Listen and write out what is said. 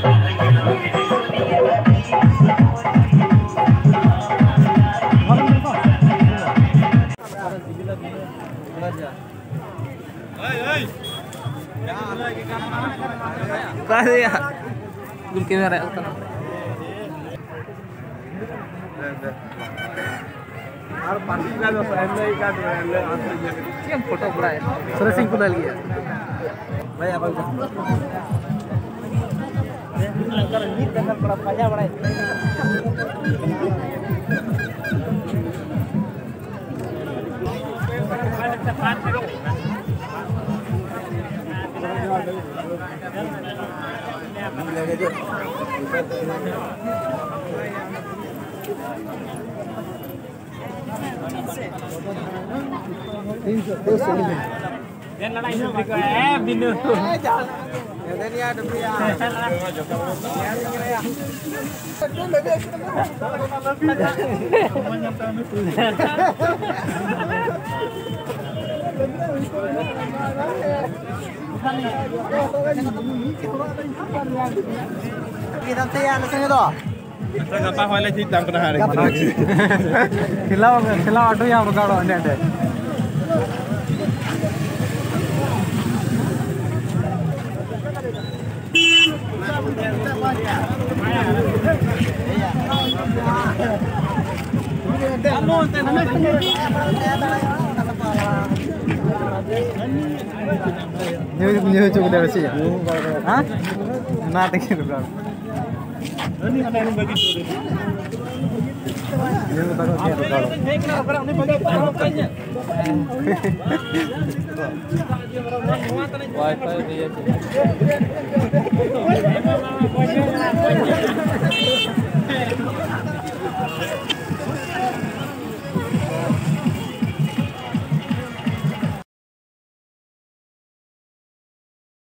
ya? Belum kamera utang. और party का जो फैमिली का जो है क्या फोटो बड़ा है सर सिंह को डाल गया भाई आप कर नीट देखल बड़ा मजा बड़ा है Dan lana ini berikut binu. Dan ya ada pria. Kita tiada alasannya tu. apa hal itu tentang pernah hari खिलाओ ऑटो यहाँ बगाड़ो अंडे अंडे New cukup dari sini, hah? Nanti kita berapa? Ini ada yang bagi tu. Ini baru dia berapa? Ini bagi apa? Wifi dia.